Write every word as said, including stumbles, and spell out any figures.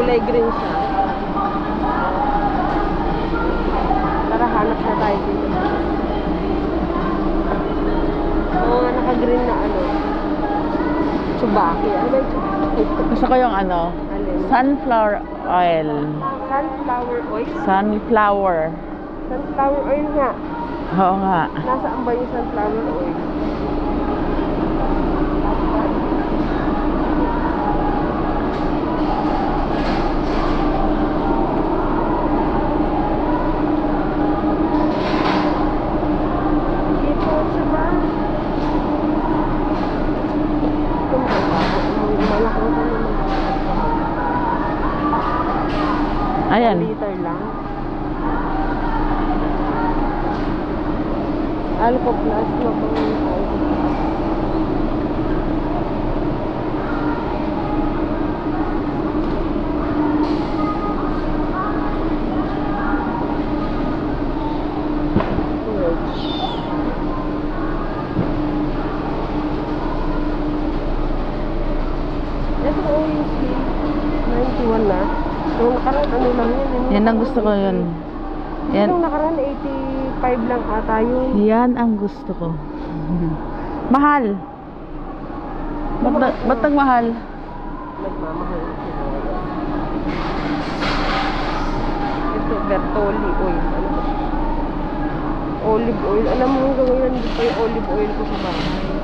kulay green siya. Tara, hanap na tayo dito. Oo nga, naka-green na ano. Tsubaki. Ano ba yung tsubaki? Gusto ko yung ano, Alin? sunflower oil. Sunflower oil? Sunflower. Sunflower oil nga. Oo nga. Nasaan ba yung sunflower oil? Dito siya ba? Ito mo ba? Malaki ko naman. Ayan. Liter lang. Alco Plus na po yung Alco Plus. Ito po yung ninety-one na. Yung nakaraan ano lang yan. Yung Yan ang gusto ko yun. Yan. Yung nakaraan eighty-five lang ata yun. Yan ang gusto ko. Mahal. Ba't, na, ba't ang mahal? Nagmamahal na sila. Ito, Bertolli oil. Ano ba? Olive oil. Alam mo hanggang ngayon, hindi pa yung olive oil ko sa bahay.